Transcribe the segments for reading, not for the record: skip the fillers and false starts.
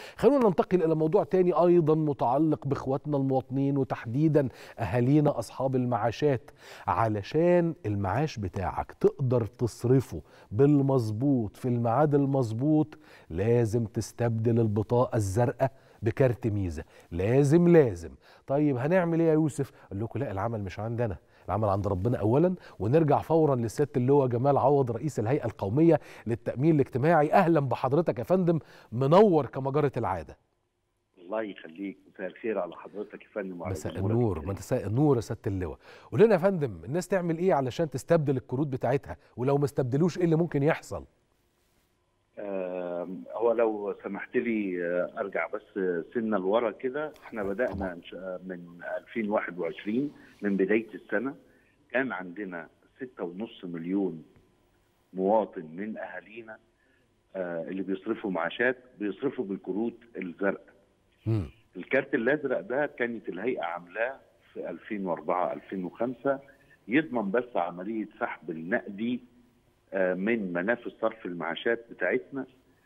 خلونا ننتقل إلى موضوع تاني أيضا متعلق بإخواتنا المواطنين وتحديدا أهالينا أصحاب المعاشات. علشان المعاش بتاعك تقدر تصرفه بالمظبوط في الميعاد المظبوط لازم تستبدل البطاقة الزرقاء بكارت ميزة. لازم. طيب هنعمل ايه يا يوسف؟ قال لكم لا، العمل مش عندنا، العمل عند ربنا اولا. ونرجع فورا للسياده اللواء جمال عوض رئيس الهيئه القوميه للتامين الاجتماعي. اهلا بحضرتك يا فندم، منور كما جرت العاده. الله يخليك، مساء الخير على حضرتك يا فندم وعلى مساء النور. مساء النور يا سياده اللواء. قول لنا يا فندم، الناس تعمل ايه علشان تستبدل الكروت بتاعتها؟ ولو ما استبدلوش ايه اللي ممكن يحصل؟ هو لو سمحت لي ارجع بس سنه لورا كده. احنا بدانا من 2021 من بدايه السنه كان عندنا 6.5 مليون مواطن من اهالينا اللي بيصرفوا معاشات بيصرفوا بالكروت الزرقاء. الكارت الازرق ده كانت الهيئه عاملاه في 2004 2005 يضمن بس عمليه سحب النقدي من منافذ صرف المعاشات بتاعتنا.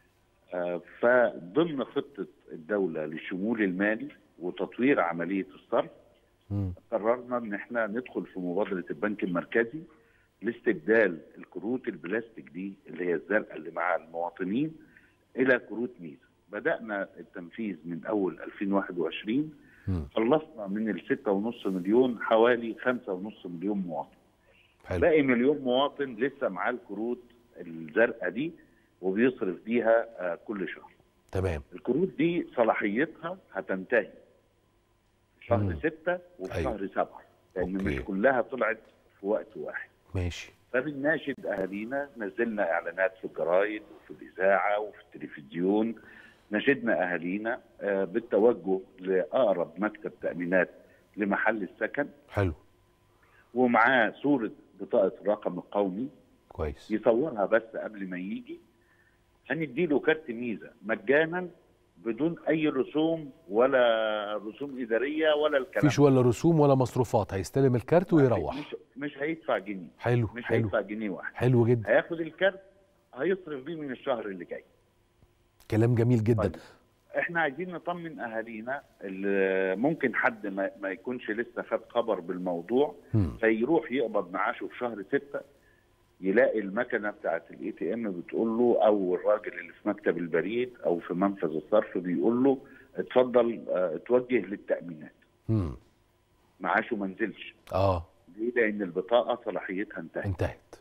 فضمن خطه الدوله للشمول المالي وتطوير عمليه الصرف قررنا ان احنا ندخل في مبادره البنك المركزي لاستبدال الكروت البلاستيك دي اللي هي الزرقاء اللي مع المواطنين الى كروت ميزه. بدانا التنفيذ من اول 2021. خلصنا من ال 6.5 مليون حوالي 5.5 مليون مواطن. حلو. باقي مليون مواطن لسه معاه الكروت الزرقاء دي وبيصرف بيها كل شهر. تمام. الكروت دي صلاحيتها هتنتهي في شهر 6 وفي شهر 7 لان مش كلها طلعت في وقت واحد. ماشي. فبنناشد اهالينا، نزلنا اعلانات في الجرايد وفي الاذاعه وفي التلفزيون، ناشدنا اهالينا بالتوجه لاقرب مكتب تامينات لمحل السكن. حلو. ومعاه صوره بطاقه الرقم القومي. كويس. يصورها بس قبل ما يجي. هنديله كارت ميزه مجانا بدون اي رسوم ولا رسوم اداريه ولا الكلام. مفيش ولا رسوم ولا مصروفات، هيستلم الكارت ويروح. مش هيدفع جنيه. حلو. مش هيدفع جنيه واحد. حلو جدا. هياخد الكارت هيصرف بيه من الشهر اللي جاي. كلام جميل جدا. طيب. احنا عايزين نطمن اهالينا اللي ممكن حد ما يكونش لسه خد خبر بالموضوع فيروح يقبض معاشه في شهر 6 يلاقي المكنه بتاعت الاي تي ام بتقول له، او الراجل اللي في مكتب البريد او في منفذ الصرف بيقول له اتفضل اتوجه للتامينات. معاشه ما نزلش. ليه؟ لان البطاقه صلاحيتها انتهت.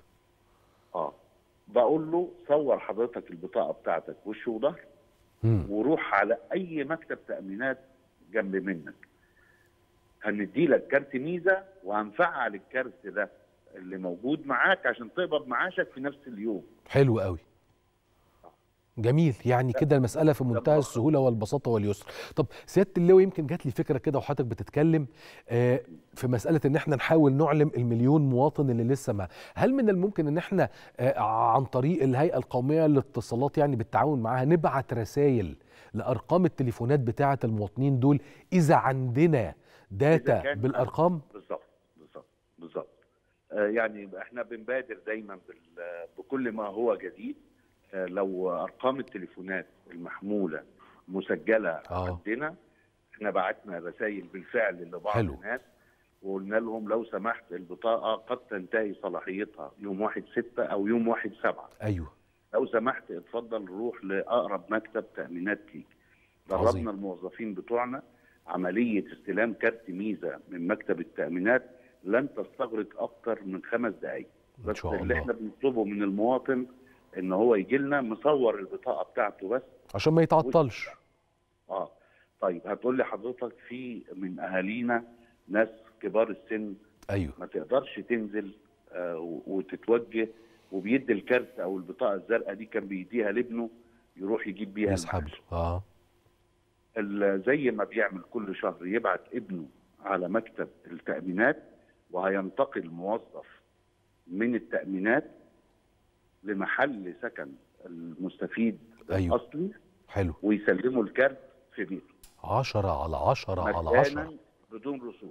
بقول له صور حضرتك البطاقه بتاعتك وش وظهر وروح على اي مكتب تامينات جنب منك، هندي لك كارت ميزه وهنفعل الكارت ده اللي موجود معاك عشان تقبض معاشك في نفس اليوم. حلو قوي. جميل. يعني كده المسألة في منتهى السهولة والبساطة واليسر. طب سيادة اللواء، يمكن جات لي فكرة كده وحضرتك بتتكلم في مسألة ان احنا نحاول نعلم المليون مواطن اللي لسه ما، هل من الممكن ان احنا عن طريق الهيئة القومية للاتصالات يعني بالتعاون معاها نبعت رسائل لأرقام التليفونات بتاعة المواطنين دول إذا عندنا داتا بالأرقام؟ بالظبط. يعني احنا بنبادر دايما بكل ما هو جديد. لو ارقام التليفونات المحموله مسجله عندنا، احنا بعتنا رسائل بالفعل لبعض الناس وقلنا لهم لو سمحت البطاقه قد تنتهي صلاحيتها يوم 1/6 او يوم 1/7. ايوه. لو سمحت اتفضل روح لاقرب مكتب تامينات ليك. دربنا الموظفين بتوعنا عمليه استلام كارت ميزه من مكتب التامينات لن تستغرق اكتر من 5 دقائق. بس اللي احنا بنطلبه من المواطن ان هو يجي لنا مصور البطاقه بتاعته بس عشان ما يتعطلش. طيب هتقول لي حضرتك في من اهالينا ناس كبار السن ما تقدرش تنزل وتتوجه وبيدي الكارت او البطاقه الزرقاء دي كان بيديها لابنه يروح يجيب بيها يسحب له. زي ما بيعمل كل شهر يبعت ابنه على مكتب التامينات وهينتقل موظف من التامينات لمحل سكن المستفيد الأصلي. حلو. ويسلموا الكارت في بيته 10 على 10 على 10 بدون رسوم.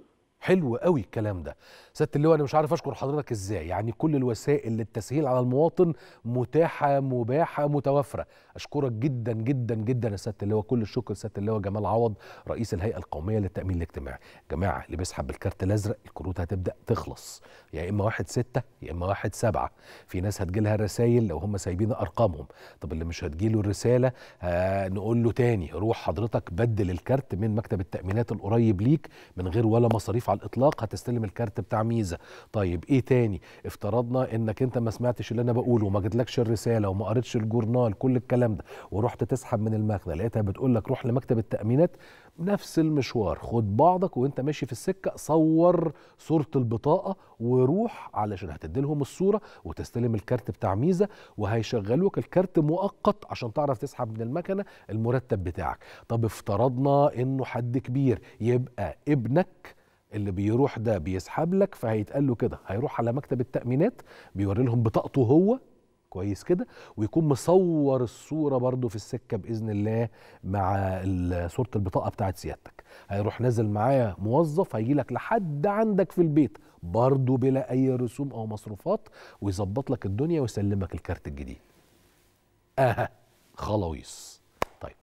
حلو قوي الكلام ده. سيادة اللواء انا مش عارف اشكر حضرتك ازاي، يعني كل الوسائل للتسهيل على المواطن متاحه مباحه متوفره. اشكرك جدا جدا جدا يا سيادة اللواء، كل الشكر سيادة اللواء جمال عوض رئيس الهيئه القوميه للتامين الاجتماعي. جماعه اللي بيسحب بالكارت الازرق الكروت هتبدا تخلص، يا اما 1/6 يا اما 1/7. في ناس هتجيلها الرسايل لو هم سايبين ارقامهم. طب اللي مش هتجيله الرساله نقول له تاني روح حضرتك بدل الكارت من مكتب التامينات القريب ليك من غير ولا مصاريف على الاطلاق، هتستلم الكارت بتاع ميزه. طيب ايه تاني؟ افترضنا انك انت ما سمعتش اللي انا بقوله وما جاتلكش الرساله وما قريتش الجورنال كل الكلام ده ورحت تسحب من المخزن لقيتها بتقول لك روح لمكتب التامينات، نفس المشوار، خد بعضك وانت ماشي في السكه صور صوره البطاقه وروح علشان هتديلهم الصوره وتستلم الكارت بتاع ميزه، وهيشغلوك الكارت مؤقت عشان تعرف تسحب من المكنه المرتب بتاعك. طب افترضنا انه حد كبير، يبقى ابنك اللي بيروح ده بيسحب لك، فهيتقال له كده هيروح على مكتب التأمينات بيوري لهم بطاقته هو كويس كده، ويكون مصور الصورة برضو في السكة بإذن الله مع صورة البطاقة بتاعت سيادتك. هيروح نازل معايا موظف هيجي لك لحد عندك في البيت برضو بلا أي رسوم أو مصروفات، ويظبط لك الدنيا ويسلمك الكارت الجديد. خلاويص. طيب